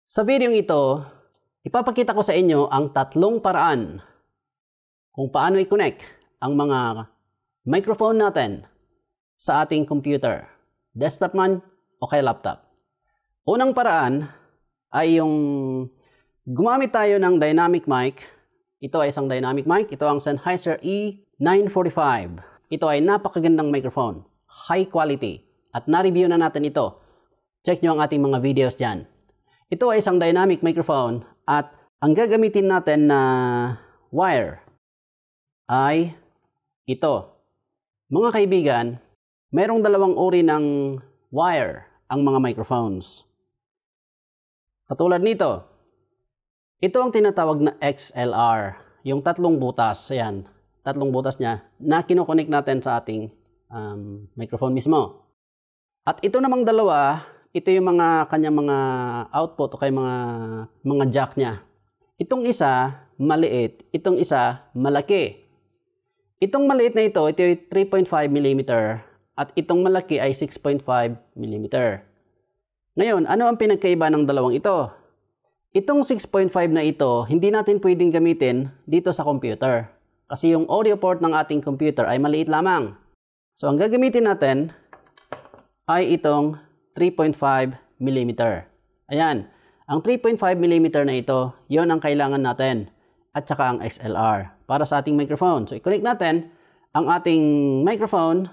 Sa video ito, ipapakita ko sa inyo ang tatlong paraan kung paano i-connect ang mga microphone natin sa ating computer, desktop man o kaya laptop. Unang paraan ay yung gumamit tayo ng dynamic mic. Ito ay isang dynamic mic. Ito ang Sennheiser E945. Ito ay napakagandang microphone, high quality. At na-review na natin ito. Check nyo ang ating mga videos dyan. Ito ay isang dynamic microphone at ang gagamitin natin na wire ay ito. Mga kaibigan, mayroong dalawang uri ng wire ang mga microphones. Katulad nito. Ito ang tinatawag na XLR. Yung tatlong butas. Ayan. Tatlong butas niya na kinokonek natin sa ating microphone mismo. At ito namang dalawa, ito yung mga kanyang mga output o kaya mga jack niya. Itong isa, maliit. Itong isa, malaki. Itong maliit na ito ay 3.5 mm. At itong malaki ay 6.5 mm. Ngayon, ano ang pinagkaiba ng dalawang ito? Itong 6.5 na ito, hindi natin pwedeng gamitin dito sa computer. Kasi yung audio port ng ating computer ay maliit lamang. So, ang gagamitin natin ay itong 3.5 mm. Ayan. Ang 3.5 mm na ito, yon ang kailangan natin. At saka ang XLR para sa ating microphone. So, i-connect natin ang ating microphone.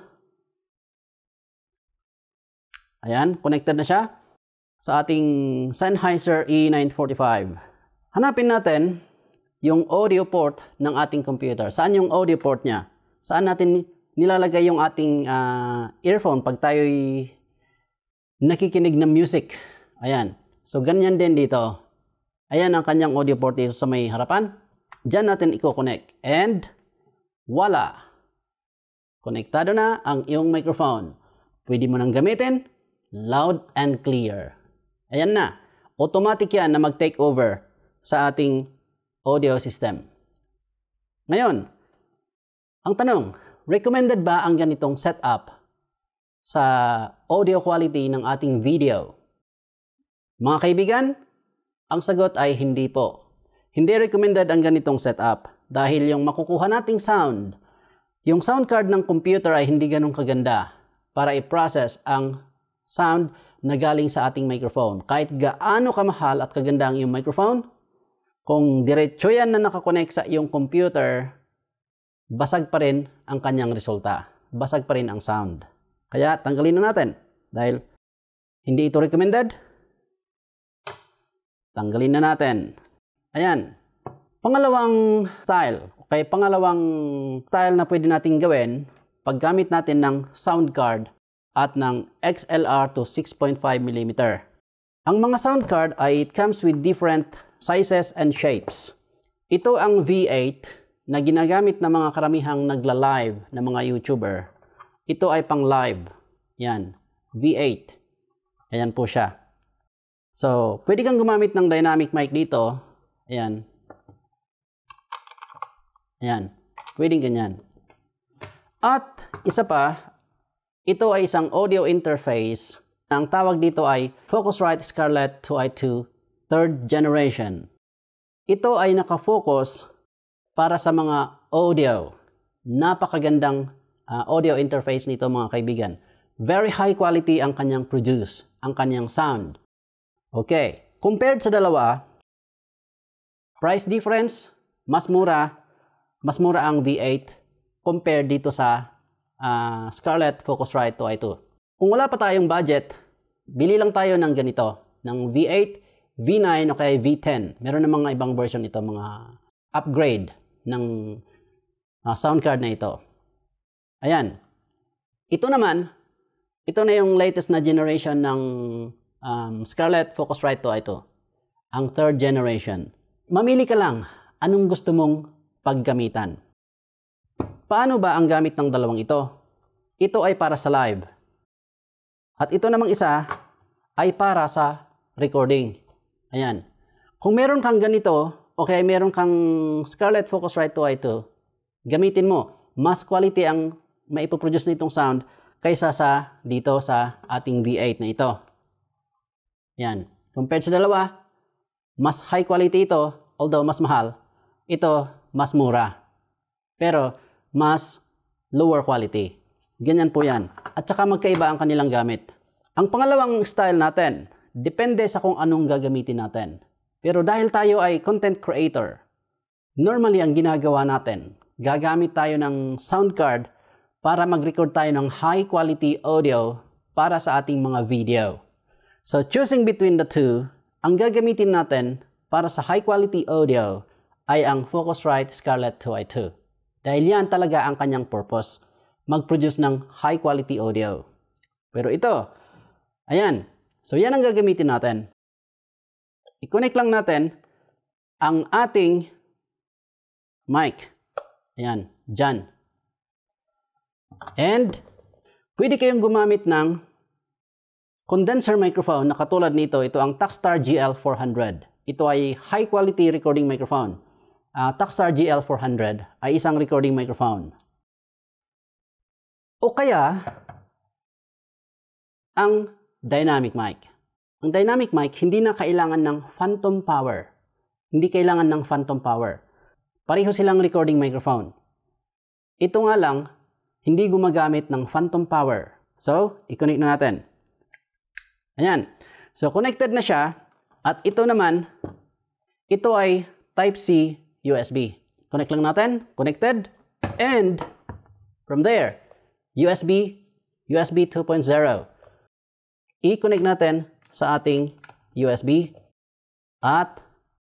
Ayan. Connected na siya sa ating Sennheiser E945. Hanapin natin yung audio port ng ating computer. Saan yung audio port niya? Saan natin nilalagay yung ating earphone pag tayo'y nakikinig ng music? Ayan. So, ganyan din dito. Ayan ang kanyang audio port dito sa may harapan. Diyan natin i-connect. And, voila! Konektado na ang iyong microphone. Pwede mo nang gamitin. Loud and clear. Ayan na. Automatic yan na mag-take over sa ating audio system. Ngayon, ang tanong, recommended ba ang ganitong setup sa audio quality ng ating video? Mga kaibigan, ang sagot ay hindi po. Hindi recommended ang ganitong setup dahil yung makukuha nating sound, yung sound card ng computer ay hindi ganun kaganda para i-process ang sound na galing sa ating microphone. Kahit gaano kamahal at kaganda ang iyong microphone, kung diretso yan na nakakonect sa iyong computer, basag pa rin ang kanyang resulta. Basag pa rin ang sound. Kaya tanggalin na natin. Dahil hindi ito recommended, tanggalin na natin. Ayan. Pangalawang style. Okay, pangalawang style na pwede natin gawin, paggamit natin ng sound card at ng XLR to 6.5 mm. Ang mga sound card ay it comes with different sizes and shapes. Ito ang V8 na ginagamit ng mga karamihang nagla-live na mga YouTuber. Ito ay pang live. Yan. V8. Ayan po siya. So, pwede kang gumamit ng dynamic mic dito. Ayan. Ayan. Pwedeng ganyan. At isa pa, ito ay isang audio interface. Ang tawag dito ay Focusrite Scarlett 2i2 3rd Generation. Ito ay nakafocus para sa mga audio. Napakagandang audio interface nito mga kaibigan. Very high quality ang kanyang produce, ang kanyang sound. Okay. Compared sa dalawa, price difference, mas mura ang V8 compared dito sa Scarlett Focusrite 2i2. Kung wala pa tayong budget, bili lang tayo ng ganito, ng V8, V9 o kaya V10. Meron na mga ibang version ito, mga upgrade ng sound card na ito. Ayan. Ito naman, ito na yung latest na generation ng Scarlett Focusrite 2i2. Ang 3rd generation. Mamili ka lang anong gusto mong paggamitan. Paano ba ang gamit ng dalawang ito? Ito ay para sa live. At ito namang isa ay para sa recording. Ayan. Kung meron kang ganito, o kaya meron kang Scarlett Focusrite 2i2, gamitin mo. Mas quality ang maipoproduce nitong sound kaysa sa dito sa ating V8 na ito. Yan. Compared sa dalawa, Mas high quality ito, although mas mahal. Ito, mas mura. Pero, mas lower quality. Ganyan po yan. At saka magkaiba ang kanilang gamit. Ang pangalawang style natin, depende sa kung anong gagamitin natin. Pero dahil tayo ay content creator, normally ang ginagawa natin, gagamit tayo ng sound card para mag-record tayo ng high quality audio para sa ating mga video. So choosing between the two, ang gagamitin natin para sa high quality audio ay ang Focusrite Scarlett 2i2. Dahil yan talaga ang kanyang purpose, mag-produce ng high quality audio. Pero ito, ayan, so yan ang gagamitin natin. I-connect lang natin ang ating mic. Ayan, dyan. And, pwede kayong gumamit ng condenser microphone na katulad nito. Ito ang Takstar GL400. Ito ay high quality recording microphone. Takstar GL400 ay isang recording microphone. O kaya, ang dynamic mic. Ang dynamic mic, hindi na kailangan ng phantom power. Hindi kailangan ng phantom power. Pareho silang recording microphone. Ito nga lang, hindi gumagamit ng phantom power. So, i-connect na natin. Ayan. So, connected na siya. At ito naman, ito ay Type-C USB. Connect lang natin. Connected. And, from there, USB 2.0. I-connect natin sa ating USB. At,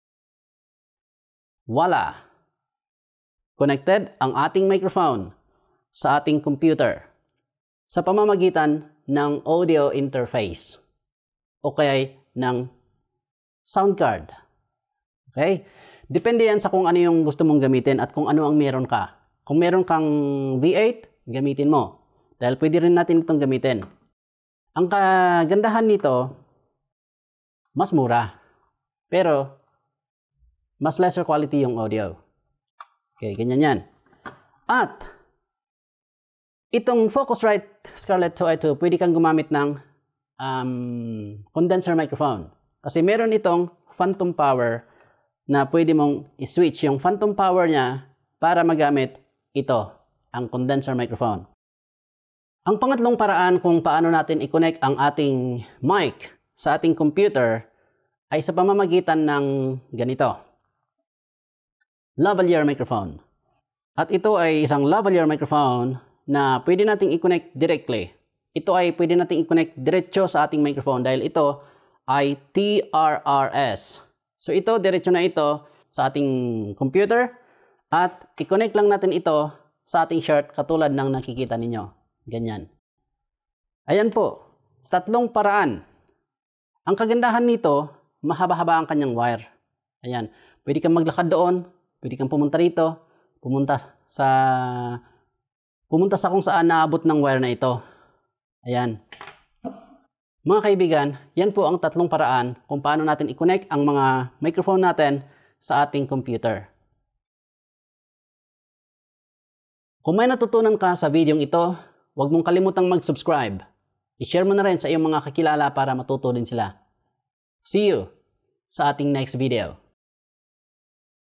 voila! Connected ang ating microphone sa ating computer sa pamamagitan ng audio interface o kaya ng sound card. Okay? Depende yan sa kung ano yung gusto mong gamitin at kung ano ang meron ka. Kung meron kang V8, gamitin mo. Dahil pwede rin natin itong gamitin. Ang kagandahan nito, mas mura. Pero, mas lesser quality yung audio. Okay, ganyan yan. At, itong Focusrite Scarlett 2i2, pwede kang gumamit ng condenser microphone. Kasi meron itong phantom power na pwede mong i-switch yung phantom power niya para magamit ito, ang condenser microphone. Ang pangatlong paraan kung paano natin i-connect ang ating mic sa ating computer ay sa pamamagitan ng ganito. Lavalier microphone. At ito ay isang lavalier microphone na pwede nating i-connect directly. Ito ay pwede nating i-connect diretso sa ating microphone dahil ito ay TRRS. So ito, diretso na ito sa ating computer at i-connect lang natin ito sa ating shirt katulad ng nakikita ninyo. Ganyan. Ayan po, tatlong paraan. Ang kagandahan nito, mahaba-haba ang kanyang wire. Ayan, pwede kang maglakad doon, pwede kang pumunta rito, pumunta sa kung saan naabot ng wire na ito. Ayan. Mga kaibigan, yan po ang tatlong paraan kung paano natin i-connect ang mga microphone natin sa ating computer. Kung may natutunan ka sa video ito, huwag mong kalimutang mag-subscribe. I-share mo na rin sa iyong mga kakilala para matuto din sila. See you sa ating next video.